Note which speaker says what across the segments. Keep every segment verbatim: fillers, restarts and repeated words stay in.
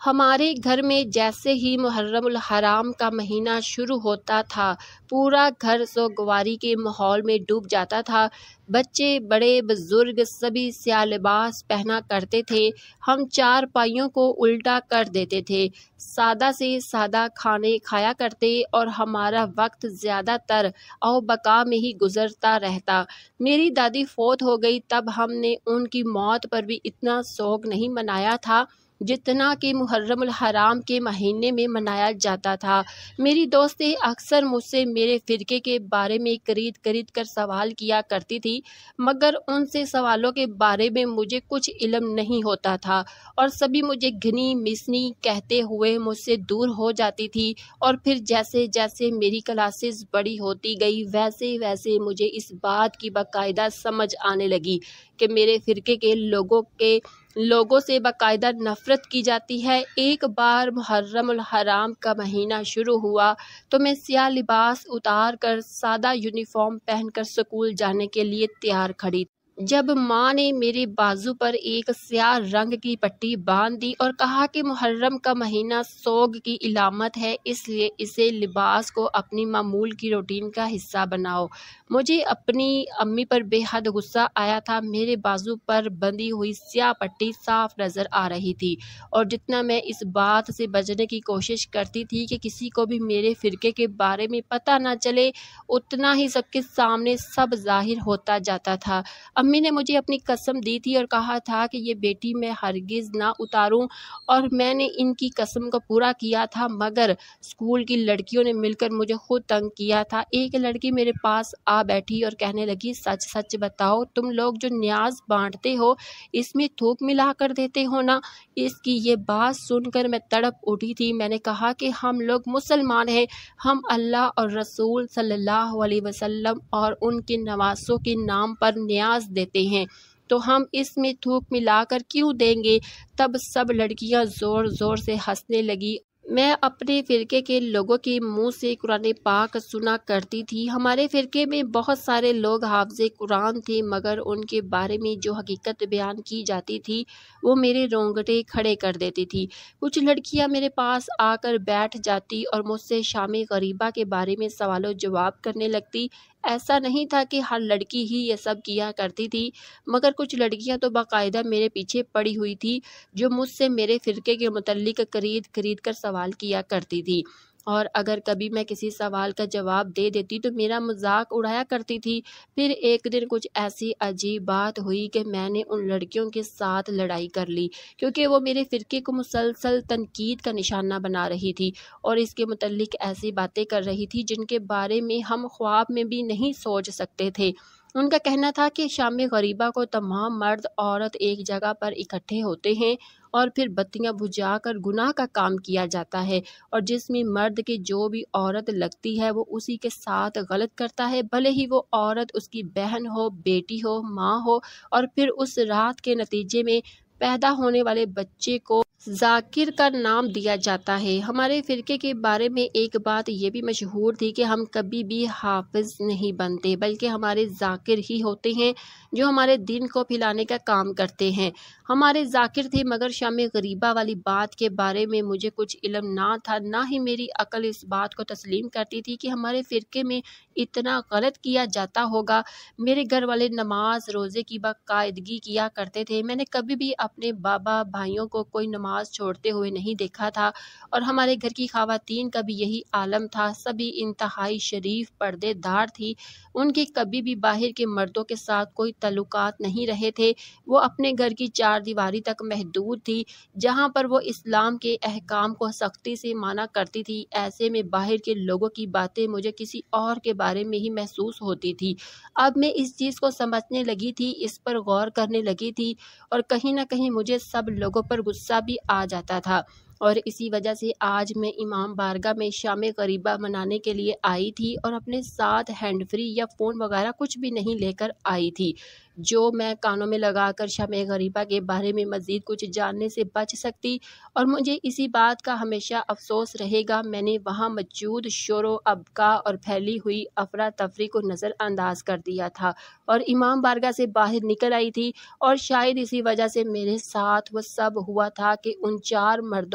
Speaker 1: ہمارے گھر میں جیسے ہی محرم الحرام کا مہینہ شروع ہوتا تھا پورا گھر سوگواری کے ماحول میں ڈوب جاتا تھا۔ بچے بڑے بزرگ سبھی سیاہ لباس پہنا کرتے تھے۔ ہم چار پائیوں کو الٹا کر دیتے تھے، سادہ سے سادہ کھانے کھایا کرتے اور ہمارا وقت زیادہ تر او بقا میں ہی گزرتا رہتا۔ میری دادی فوت ہو گئی تب ہم نے ان کی موت پر بھی اتنا سوگ نہیں منایا تھا جتنا کہ محرم الحرام کے مہینے میں منایا جاتا تھا۔ میری دوستیں اکثر مجھ سے میرے فرقے کے بارے میں کرید کرید کر سوال کیا کرتی تھی، مگر ان سے سوالوں کے بارے میں مجھے کچھ علم نہیں ہوتا تھا اور سبھی مجھے گھنی مسنی کہتے ہوئے مجھ سے دور ہو جاتی تھی۔ اور پھر جیسے جیسے میری کلاسز بڑی ہوتی گئی ویسے ویسے مجھے اس بات کی باقاعدہ سمجھ آنے لگی کہ میرے فرقے کے لوگوں کے لوگوں سے باقاعدہ نفرت کی جاتی ہے۔ ایک بار محرم الحرام کا مہینہ شروع ہوا تو میں سیاہ لباس اتار کر سادہ یونیفارم پہن کر سکول جانے کے لیے تیار کھڑی تھی، جب ماں نے میرے بازو پر ایک سیاہ رنگ کی پٹی باندھ دی اور کہا کہ محرم کا مہینہ سوگ کی علامت ہے، اس لیے اسے لباس کو اپنی معمول کی روٹین کا حصہ بناؤ۔ مجھے اپنی امی پر بے حد غصہ آیا تھا۔ میرے بازو پر بندھی ہوئی سیاہ پٹی صاف نظر آ رہی تھی اور جتنا میں اس بات سے بچنے کی کوشش کرتی تھی کہ کسی کو بھی میرے فرقے کے بارے میں پتہ نہ چلے، اتنا ہی سب کے سامنے سب ظاہر ہوتا جاتا تھا۔ امی نے مجھے اپنی قسم دی تھی اور کہا تھا کہ یہ بیٹی میں ہرگز نہ اتاروں، اور میں نے ان کی قسم کو پورا کیا تھا، مگر اسکول کی لڑکیوں نے مل کر مجھے خود تنگ کیا تھا۔ ایک لڑکی میرے پاس آ بیٹھی اور کہنے لگی، سچ سچ بتاؤ، تم لوگ جو نیاز بانٹتے ہو اس میں تھوک ملا کر دیتے ہو نا؟ اس کی یہ بات سن کر میں تڑپ اٹھی تھی۔ میں نے کہا کہ ہم لوگ مسلمان ہیں، ہم اللہ اور رسول صلی اللہ علیہ وسلم اور ان کے نواسوں کے نام پر نیاز دیتے ہیں، تو ہم اس میں تھوک ملا کر کیوں دیں گے؟ تب سب لڑکیاں زور زور سے ہنسنے لگی۔ میں اپنے فرقے کے لوگوں کے منہ سے قرآن پاک سنا کرتی تھی۔ ہمارے فرقے میں بہت سارے لوگ حافظ قرآن تھے، مگر ان کے بارے میں جو حقیقت بیان کی جاتی تھی وہ میرے رونگٹے کھڑے کر دیتی تھی۔ کچھ لڑکیاں میرے پاس آ کر بیٹھ جاتی اور مجھ سے شام غریبہ کے بارے میں سوال و جواب کرنے لگتی۔ ایسا نہیں تھا کہ ہر لڑکی ہی یہ سب کیا کرتی تھی، مگر کچھ لڑکیاں تو باقاعدہ میرے پیچھے پڑی ہوئی تھی جو مجھ سے میرے فرقے کے متعلق خرید خرید کر سوال کیا کرتی تھی، اور اگر کبھی میں کسی سوال کا جواب دے دیتی تو میرا مذاق اڑایا کرتی تھی۔ پھر ایک دن کچھ ایسی عجیب بات ہوئی کہ میں نے ان لڑکیوں کے ساتھ لڑائی کر لی، کیونکہ وہ میرے فرقے کو مسلسل تنقید کا نشانہ بنا رہی تھی اور اس کے متعلق ایسی باتیں کر رہی تھی جن کے بارے میں ہم خواب میں بھی نہیں سوچ سکتے تھے۔ ان کا کہنا تھا کہ شام غریبہ کو تمام مرد عورت ایک جگہ پر اکٹھے ہوتے ہیں اور پھر بتیاں بجھا کر گناہ کا کام کیا جاتا ہے، اور جس میں مرد کے جو بھی عورت لگتی ہے وہ اسی کے ساتھ غلط کرتا ہے، بھلے ہی وہ عورت اس کی بہن ہو، بیٹی ہو، ماں ہو، اور پھر اس رات کے نتیجے میں پیدا ہونے والے بچے کو ذاکر کا نام دیا جاتا ہے۔ ہمارے فرقے کے بارے میں ایک بات یہ بھی مشہور تھی کہ ہم کبھی بھی حافظ نہیں بنتے، بلکہ ہمارے ذاکر ہی ہوتے ہیں جو ہمارے دین کو پھیلانے کا کام کرتے ہیں۔ ہمارے ذاکر تھے، مگر شام غریبہ والی بات کے بارے میں مجھے کچھ علم نہ تھا، نہ ہی میری عقل اس بات کو تسلیم کرتی تھی کہ ہمارے فرقے میں اتنا غلط کیا جاتا ہوگا۔ میرے گھر والے نماز روزے کی باقاعدگی کیا کرتے تھے، میں نے کبھی بھی اپنے بابا بھائیوں کو کوئی نماز چھوڑتے ہوئے نہیں دیکھا تھا، اور ہمارے گھر کی خواتین کا بھی یہی عالم تھا، سبھی انتہائی شریف پردے دار تھی، ان کے کبھی بھی باہر کے مردوں کے ساتھ کوئی تعلقات نہیں رہے تھے، وہ اپنے گھر کی چار دیواری تک محدود تھی جہاں پر وہ اسلام کے احکام کو سختی سے مانا کرتی تھی۔ ایسے میں باہر کے لوگوں کی باتیں مجھے کسی اور کے بارے میں ہی محسوس ہوتی تھی۔ اب میں اس چیز کو سمجھنے لگی تھی، اس پر غور کرنے لگی تھی، اور کہیں نہ کہیں مجھے سب لوگوں پر غصہ بھی آ جاتا تھا، اور اسی وجہ سے آج میں امام بارگاہ میں شام غریبہ منانے کے لیے آئی تھی اور اپنے ساتھ ہینڈ فری یا فون وغیرہ کچھ بھی نہیں لے کر آئی تھی جو میں کانوں میں لگا کر شام غریبہ کے بارے میں مزید کچھ جاننے سے بچ سکتی، اور مجھے اسی بات کا ہمیشہ افسوس رہے گا میں نے وہاں موجود شور و ابکا اور پھیلی ہوئی افراتفری کو نظر انداز کر دیا تھا اور امام بارگاہ سے باہر نکل آئی تھی، اور شاید اسی وجہ سے میرے ساتھ وہ سب ہوا تھا کہ ان چار مردوں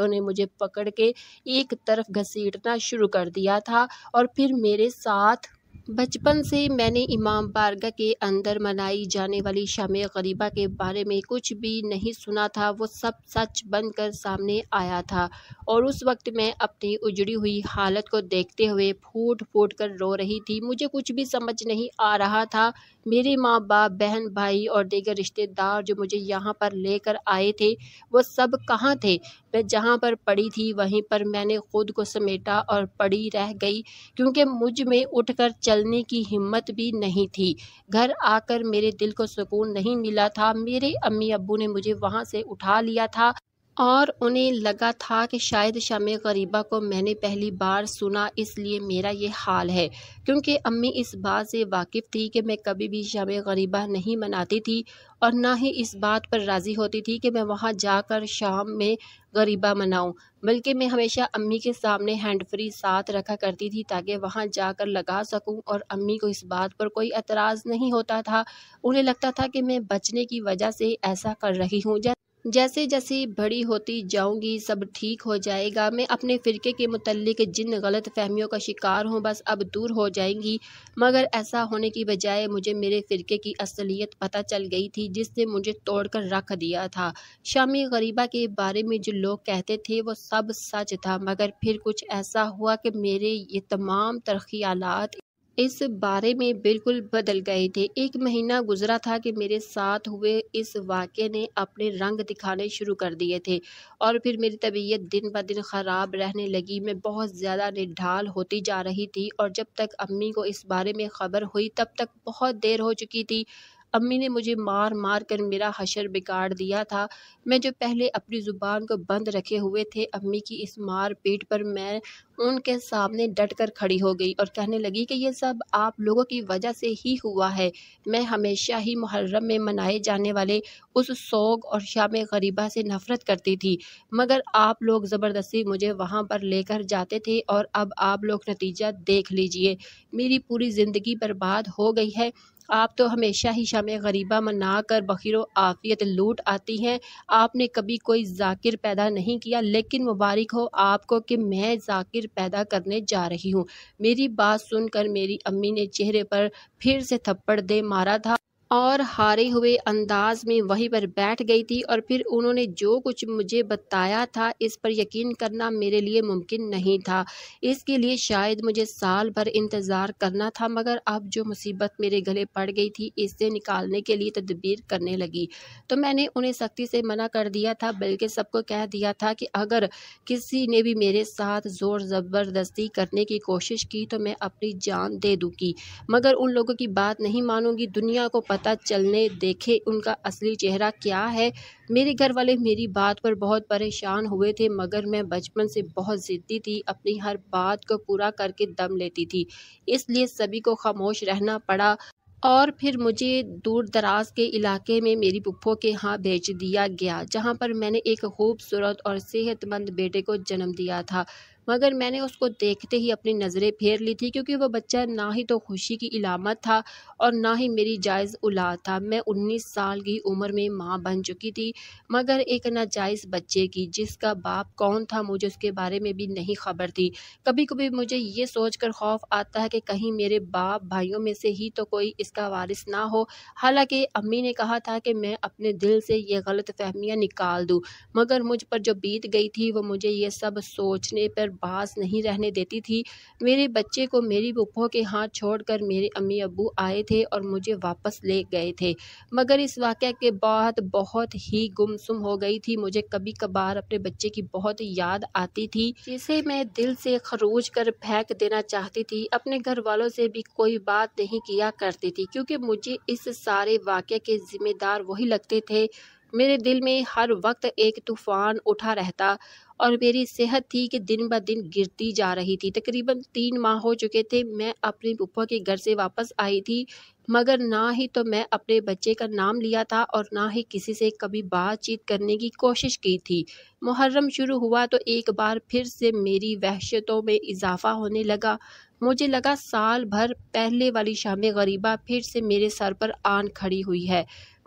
Speaker 1: ने मुझे पकड़ के एक तरफ घसीटना शुरू कर दिया था और फिर मेरे साथ बचपन से मैंने इमाम बारगाह के अंदर मनाई जाने वाली शामे गरीबा के बारे में कुछ भी नहीं सुना था। वो सब सच बनकर सामने आया था और उस वक्त मैं अपनी उजड़ी हुई हालत को देखते हुए फूट फूट कर रो रही थी। मुझे कुछ भी समझ नहीं आ रहा था। मेरे माँ बाप, बहन भाई और दीगर रिश्तेदार जो मुझे यहाँ पर लेकर आए थे, वो सब कहाँ थे? मैं जहाँ पर पड़ी थी वहीं पर मैंने खुद को समेटा और पड़ी रह गई, क्योंकि मुझ में उठकर चलने की हिम्मत भी नहीं थी। घर आकर मेरे दिल को सुकून नहीं मिला था। मेरे अम्मी अब्बू ने मुझे वहाँ से उठा लिया था और उन्हें लगा था कि शायद शामे गरीबा को मैंने पहली बार सुना, इसलिए मेरा ये हाल है। क्योंकि अम्मी इस बात से वाकिफ़ थी कि मैं कभी भी शामे गरीबा नहीं मनाती थी और ना ही इस बात पर राज़ी होती थी कि मैं वहाँ जाकर शाम में गरीबा मनाऊं, बल्कि मैं हमेशा अम्मी के सामने हैंड फ्री साथ रखा करती थी ताकि वहाँ जाकर लगा सकूं और अम्मी को इस बात पर कोई एतराज़ नहीं होता था। उन्हें लगता था कि मैं बचने की वजह से ऐसा कर रही हूँ। जैसे जैसे बड़ी होती जाऊंगी सब ठीक हो जाएगा, मैं अपने फ़िरके के मुतल्लिक जिन गलत फहमियों का शिकार हूँ बस अब दूर हो जाएंगी। मगर ऐसा होने की बजाय मुझे मेरे फ़िरके की असलियत पता चल गई थी, जिसने मुझे तोड़कर रख दिया था। शामी गरीबा के बारे में जो लोग कहते थे वो सब सच था, मगर फिर कुछ ऐसा हुआ कि मेरे ये तमाम तर ख़यालात इस बारे में बिल्कुल बदल गए थे। एक महीना गुजरा था कि मेरे साथ हुए इस वाक़े ने अपने रंग दिखाने शुरू कर दिए थे और फिर मेरी तबीयत दिन ब दिन ख़राब रहने लगी। मैं बहुत ज़्यादा निढाल होती जा रही थी और जब तक अम्मी को इस बारे में ख़बर हुई तब तक बहुत देर हो चुकी थी। अम्मी ने मुझे मार मार कर मेरा हशर बिगाड़ दिया था। मैं जो पहले अपनी ज़ुबान को बंद रखे हुए थे, अम्मी की इस मार पीट पर मैं उनके सामने डट कर खड़ी हो गई और कहने लगी कि ये सब आप लोगों की वजह से ही हुआ है। मैं हमेशा ही मुहर्रम में मनाए जाने वाले उस सोग और शामे गरीबा से नफ़रत करती थी, मगर आप लोग ज़बरदस्ती मुझे वहाँ पर लेकर जाते थे और अब आप लोग नतीजा देख लीजिए। मेरी पूरी ज़िंदगी बर्बाद हो गई है। आप तो हमेशा ही शामे गरीबा मना कर बखीरो आफियत लूट आती हैं। आपने कभी कोई ज़ाकिर पैदा नहीं किया, लेकिन मुबारक हो आपको कि मैं ज़ाकिर पैदा करने जा रही हूँ। मेरी बात सुनकर मेरी अम्मी ने चेहरे पर फिर से थप्पड़ दे मारा था और हारे हुए अंदाज में वहीं पर बैठ गई थी और फिर उन्होंने जो कुछ मुझे बताया था इस पर यकीन करना मेरे लिए मुमकिन नहीं था। इसके लिए शायद मुझे साल भर इंतज़ार करना था, मगर अब जो मुसीबत मेरे गले पड़ गई थी इससे निकालने के लिए तदबीर करने लगी। तो मैंने उन्हें सख्ती से मना कर दिया था, बल्कि सबको कह दिया था कि अगर किसी ने भी मेरे साथ ज़ोर ज़बरदस्ती करने की कोशिश की तो मैं अपनी जान दे दूँगी, मगर उन लोगों की बात नहीं मानूंगी। दुनिया को पता चलने देखे उनका असली चेहरा क्या है। मेरे घर वाले मेरी बात पर बहुत परेशान हुए थे, मगर मैं बचपन से बहुत ज़िद्दी थी, अपनी हर बात को पूरा करके दम लेती थी, इसलिए सभी को खामोश रहना पड़ा और फिर मुझे दूर दराज के इलाके में मेरी फूफो के यहाँ भेज दिया गया, जहाँ पर मैंने एक खूबसूरत और सेहतमंद बेटे को जन्म दिया था। मगर मैंने उसको देखते ही अपनी नज़रें फेर ली थी, क्योंकि वह बच्चा ना ही तो खुशी की इलामत था और ना ही मेरी जायज़ औलाद था। मैं उन्नीस साल की उम्र में माँ बन चुकी थी, मगर एक नाजायज़ बच्चे की, जिसका बाप कौन था मुझे उसके बारे में भी नहीं खबर थी। कभी कभी मुझे ये सोचकर खौफ आता है कि कहीं मेरे बाप भाइयों में से ही तो कोई इसका वारिस ना हो। हालांकि अम्मी ने कहा था कि मैं अपने दिल से ये गलत फहमियाँ निकाल दूँ, मगर मुझ पर जो बीत गई थी वो मुझे ये सब सोचने पर बास नहीं रहने देती थी। मेरे बच्चे को मेरी फूफो के हाथ छोड़कर मेरे अम्मी अब्बू आए थे और मुझे वापस ले गए थे, मगर इस वाक़या के बाद बहुत ही गुमसुम हो गई थी। मुझे कभी कभार अपने बच्चे की बहुत याद आती थी, जिसे मैं दिल से खरोच कर फेंक देना चाहती थी। अपने घर वालों से भी कोई बात नहीं किया करती थी, क्योंकि मुझे इस सारे वाक़ये के ज़िम्मेदार वही लगते थे। मेरे दिल में हर वक्त एक तूफ़ान उठा रहता और मेरी सेहत थी कि दिन ब दिन गिरती जा रही थी। तकरीबन तीन माह हो चुके थे मैं अपनी फूफा के घर से वापस आई थी, मगर ना ही तो मैं अपने बच्चे का नाम लिया था और ना ही किसी से कभी बातचीत करने की कोशिश की थी। मुहर्रम शुरू हुआ तो एक बार फिर से मेरी वहशतों में इजाफा होने लगा। मुझे लगा साल भर पहले वाली शामे गरीबा फिर से मेरे सर पर आन खड़ी हुई है।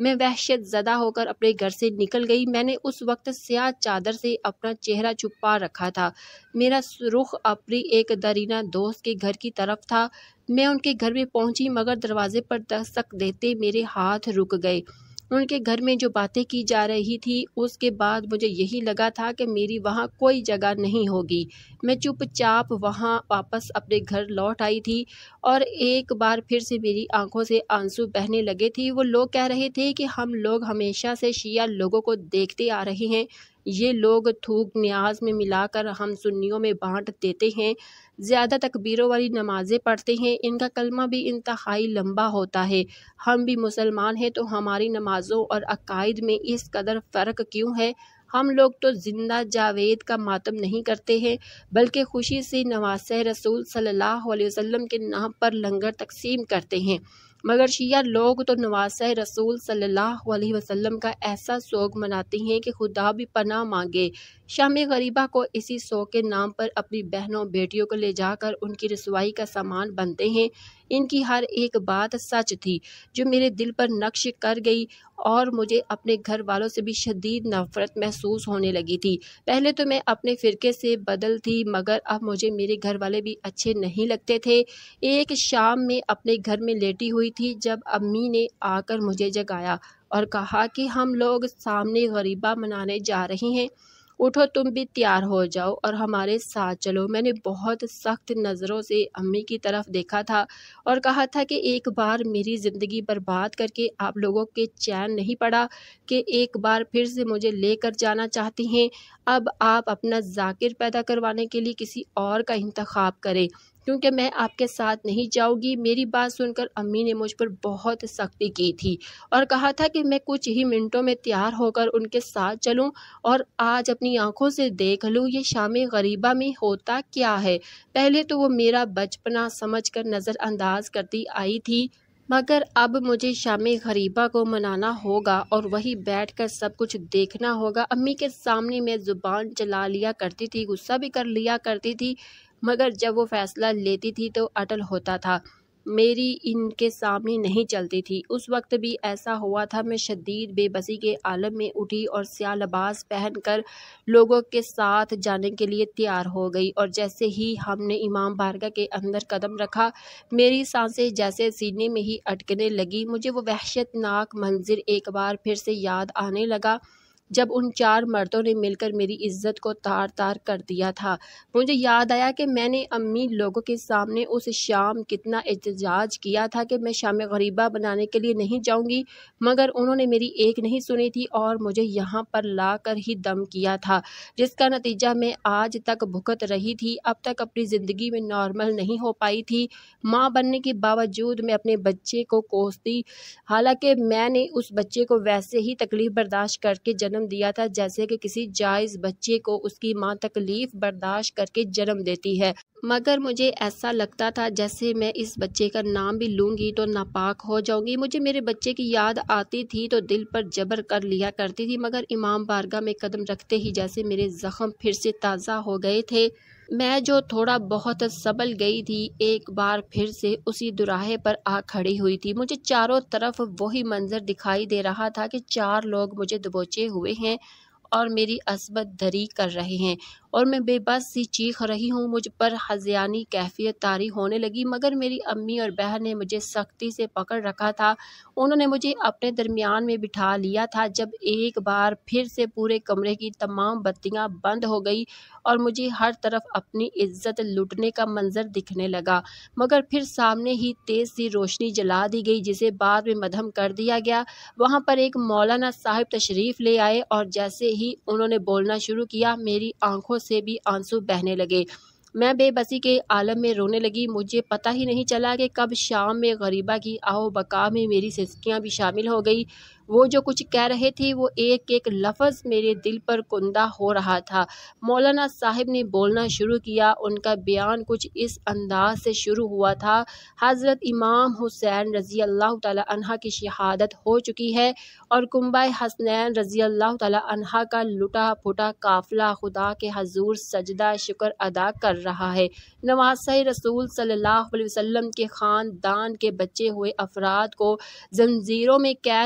Speaker 1: میں وحشت زدہ ہو کر اپنے گھر سے نکل گئی۔ میں نے اس وقت سیاہ چادر سے اپنا چہرہ چھپا رکھا تھا۔ میرا رخ اپنی ایک درینہ دوست کے گھر کی طرف تھا۔ میں ان کے گھر میں پہنچی مگر دروازے پر دستک دیتے میرے ہاتھ رک گئے۔ ان کے گھر میں جو باتیں کی جا رہی تھی اس کے بعد مجھے یہی لگا تھا کہ میری وہاں کوئی جگہ نہیں ہوگی۔ میں چپ چاپ وہاں واپس اپنے گھر لوٹ آئی تھی اور ایک بار پھر سے میری آنکھوں سے آنسو بہنے لگے تھے۔ وہ لوگ کہہ رہے تھے کہ ہم لوگ ہمیشہ سے شیعہ لوگوں کو دیکھتے آ رہے ہیں، یہ لوگ تھوک نیاز میں ملا کر ہم سنیوں میں بانٹ دیتے ہیں، زیادہ تکبیروں والی نمازیں پڑھتے ہیں، ان کا کلمہ بھی انتہائی لمبا ہوتا ہے۔ ہم بھی مسلمان ہیں تو ہماری نمازوں اور عقائد میں اس قدر فرق کیوں ہے؟ ہم لوگ تو زندہ جاوید کا ماتم نہیں کرتے ہیں بلکہ خوشی سے نواسہ رسول صلی اللہ علیہ وسلم کے نام پر لنگر تقسیم کرتے ہیں، مگر شیعہ لوگ تو نواسہ رسول صلی اللہ علیہ وسلم کا ایسا سوگ مناتے ہیں کہ خدا بھی پناہ مانگے۔ شام غریبہ کو اسی سوگ کے نام پر اپنی بہنوں بیٹیوں کو لے جا کر ان کی رسوائی کا سامان بنتے ہیں۔ ان کی ہر ایک بات سچ تھی جو میرے دل پر نقش کر گئی اور مجھے اپنے گھر والوں سے بھی شدید نفرت محسوس ہونے لگی تھی۔ پہلے تو میں اپنے فرقے سے بدل تھی مگر اب مجھے میرے گھر والے بھی اچھے نہیں لگتے تھے۔ ایک شام میں اپنے گھر میں لیٹی ہوئی تھی جب امی نے آ کر مجھے جگایا اور کہا کہ ہم لوگ سامنے غریبہ منانے جا رہے ہیں، اٹھو تم بھی تیار ہو جاؤ اور ہمارے ساتھ چلو۔ میں نے بہت سخت نظروں سے امی کی طرف دیکھا تھا اور کہا تھا کہ ایک بار میری زندگی برباد کر کے آپ لوگوں کے چین نہیں پڑا کہ ایک بار پھر سے مجھے لے کر جانا چاہتی ہیں۔ اب آپ اپنا ذاکر پیدا کروانے کے لیے کسی اور کا انتخاب کریں کیونکہ میں آپ کے ساتھ نہیں جاؤں گی۔ میری بات سن کر امی نے مجھ پر بہت سختی کی تھی اور کہا تھا کہ میں کچھ ہی منٹوں میں تیار ہو کر ان کے ساتھ چلوں اور آج اپنی آنکھوں سے دیکھ لوں یہ شام غریبہ میں ہوتا کیا ہے۔ پہلے تو وہ میرا بچپنا سمجھ کر نظر انداز کرتی آئی تھی مگر اب مجھے شام غریبہ کو منانا ہوگا اور وہی بیٹھ کر سب کچھ دیکھنا ہوگا۔ امی کے سامنے میں زبان چلا لیا کرتی تھی، غصہ بھی کر لیا کرتی تھی مگر جب وہ فیصلہ لیتی تھی تو اٹل ہوتا تھا، میری ان کے سامنے نہیں چلتی تھی۔ اس وقت بھی ایسا ہوا تھا، میں شدید بے بسی کے عالم میں اٹھی اور سیاہ لباس پہن کر لوگوں کے ساتھ جانے کے لیے تیار ہو گئی اور جیسے ہی ہم نے امام بارگاہ کے اندر قدم رکھا میری سانسیں جیسے سینے میں ہی اٹکنے لگی۔ مجھے وہ وحشت ناک منظر ایک بار پھر سے یاد آنے لگا جب ان چار مردوں نے مل کر میری عزت کو تار تار کر دیا تھا۔ مجھے یاد آیا کہ میں نے امی لوگوں کے سامنے اس شام کتنا احتجاج کیا تھا کہ میں شام غریبہ بنانے کے لیے نہیں جاؤں گی مگر انہوں نے میری ایک نہیں سنی تھی اور مجھے یہاں پر لا کر ہی دم کیا تھا جس کا نتیجہ میں آج تک بھگت رہی تھی۔ اب تک اپنی زندگی میں نارمل نہیں ہو پائی تھی۔ ماں بننے کے باوجود میں اپنے بچے کو کوستی حالانکہ میں نے اس بچے کو ویسے ہی تکلیف برداشت کر کے جنم دیا تھا جیسے کہ کسی جائز بچے کو اس کی ماں تکلیف برداشت کر کے جنم دیتی ہے، مگر مجھے ایسا لگتا تھا جیسے میں اس بچے کا نام بھی لوں گی تو ناپاک ہو جاؤں گی۔ مجھے میرے بچے کی یاد آتی تھی تو دل پر جبر کر لیا کرتی تھی مگر امام بارگاہ میں قدم رکھتے ہی جیسے میرے زخم پھر سے تازہ ہو گئے تھے۔ میں جو تھوڑا بہت سبل گئی تھی ایک بار پھر سے اسی دوراہے پر آ کھڑی ہوئی تھی۔ مجھے چاروں طرف وہی منظر دکھائی دے رہا تھا کہ چار لوگ مجھے دبوچے ہوئے ہیں اور میری عصمت دری کر رہے ہیں اور میں بے بس سی چیخ رہی ہوں۔ مجھ پر ہذیانی کیفیت طاری ہونے لگی مگر میری امی اور بہن نے مجھے سختی سے پکڑ رکھا تھا۔ انہوں نے مجھے اپنے درمیان میں بٹھا لیا تھا جب ایک بار پھر سے پورے کمرے کی تمام بتیاں بند ہو گئی اور مجھے ہر طرف اپنی عزت لٹنے کا منظر دکھنے لگا مگر پھر سامنے ہی تیز سی روشنی جلا دی گئی جسے بعد میں مدھم کر دیا گیا۔ وہاں پر ایک مولانا صاحب تشریف لے آئے اور جیسے ہی انہوں نے بولنا شروع کیا میری آنکھوں سے بھی آنسو بہنے لگے۔ میں بے بسی کے عالم میں رونے لگی۔ مجھے پتہ ہی نہیں چلا کہ کب شام میں غریبہ کی آہو بکا میں میری سسکیاں بھی شامل ہو گئی۔ وہ جو کچھ کہہ رہے تھے وہ ایک ایک لفظ میرے دل پر کندہ ہو رہا تھا۔ مولانا صاحب نے بولنا شروع کیا۔ ان کا بیان کچھ اس انداز سے شروع ہوا تھا، حضرت امام حسین رضی اللہ تعالی عنہ کی شہادت ہو چکی ہے اور کنبہ حسنین رضی اللہ تعالی عنہ کا لٹا پھٹا قافلہ خدا کے حضور سجدہ شکر ادا کر رہا ہے۔ نواسہ رسول صلی اللہ علیہ وسلم کے خاندان کے بچے ہوئے افراد کو زنجیروں میں قید کر کے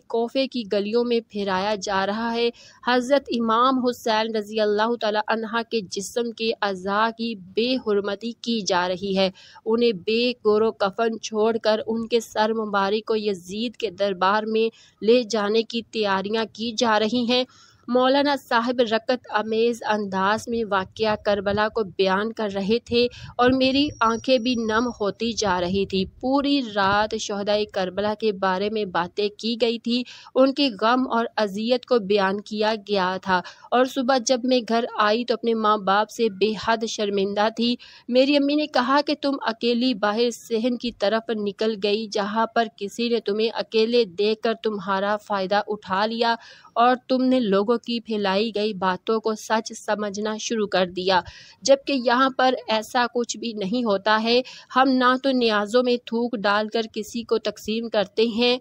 Speaker 1: کوفے کی گلیوں میں پھرایا جا رہا ہے۔ حضرت امام حسین رضی اللہ تعالی عنہ کے جسم کے اعضاء کی بے حرمتی کی جا رہی ہے، انہیں بے گور و کفن چھوڑ کر ان کے سر مبارک کو یزید کے دربار میں لے جانے کی تیاریاں کی جا رہی ہیں۔ مولانا صاحب رکت امیز انداز میں واقعہ کربلا کو بیان کر رہے تھے اور میری آنکھیں بھی نم ہوتی جا رہی تھی۔ پوری رات شہدائے کربلا کے بارے میں باتیں کی گئی تھی، ان کے غم اور اذیت کو بیان کیا گیا تھا، اور صبح جب میں گھر آئی تو اپنے ماں باپ سے بے حد شرمندہ تھی۔ میری امی نے کہا کہ تم اکیلی باہر صحن کی طرف نکل گئی، جہاں پر کسی نے تمہیں اکیلے دیکھ کر تمہارا فائدہ اٹھا لیا اور تم نے لوگوں کی پھیلائی گئی باتوں کو سچ سمجھنا شروع کر دیا، جبکہ یہاں پر ایسا کچھ بھی نہیں ہوتا ہے۔ ہم نہ تو نیازوں میں تھوک ڈال کر کسی کو تقسیم کرتے ہیں،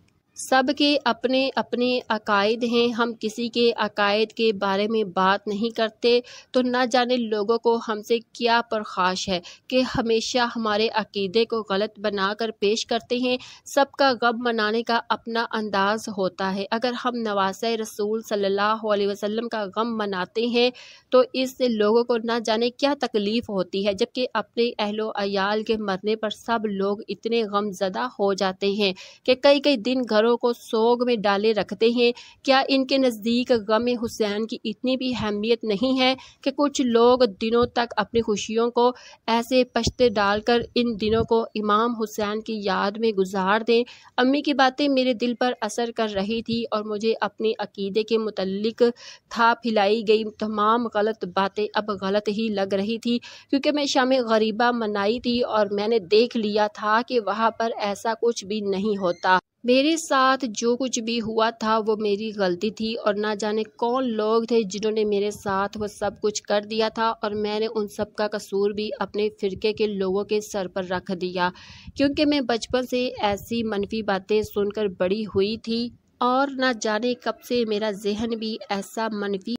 Speaker 1: سب کے اپنے اپنے عقائد ہیں، ہم کسی کے عقائد کے بارے میں بات نہیں کرتے، تو نہ جانے لوگوں کو ہم سے کیا پرخاش ہے کہ ہمیشہ ہمارے عقیدے کو غلط بنا کر پیش کرتے ہیں۔ سب کا غم منانے کا اپنا انداز ہوتا ہے، اگر ہم نواسۂ رسول صلی اللہ علیہ وسلم کا غم مناتے ہیں تو اس سے لوگوں کو نہ جانے کیا تکلیف ہوتی ہے، جبکہ اپنے اہل و عیال کے مرنے پر سب لوگ اتنے غم زدہ ہو جاتے ہیں کہ کئی کئی دن گھروں کو سوگ میں ڈالے رکھتے ہیں۔ کیا ان کے نزدیک غم حسین کی اتنی بھی اہمیت نہیں ہے کہ کچھ لوگ دنوں تک اپنی خوشیوں کو ایسے پشتے ڈال کر ان دنوں کو امام حسین کی یاد میں گزار دیں؟ امی کی باتیں میرے دل پر اثر کر رہی تھی اور مجھے اپنے عقیدے کے متعلق تھا پھیلائی گئی تمام غلط باتیں اب غلط ہی لگ رہی تھی، کیونکہ میں شام غریبہ منائی تھی اور میں نے دیکھ لیا تھا کہ وہاں پر ایسا کچھ بھی نہیں ہوتا۔ میرے ساتھ جو کچھ بھی ہوا تھا وہ میری غلطی تھی، اور نہ جانے کون لوگ تھے جنہوں نے میرے ساتھ وہ سب کچھ کر دیا تھا، اور میں نے ان سب کا قصور بھی اپنے فرقے کے لوگوں کے سر پر رکھ دیا، کیونکہ میں بچپن سے ایسی منفی باتیں سن کر بڑی ہوئی تھی، اور نہ جانے کب سے میرا ذہن بھی ایسا منفی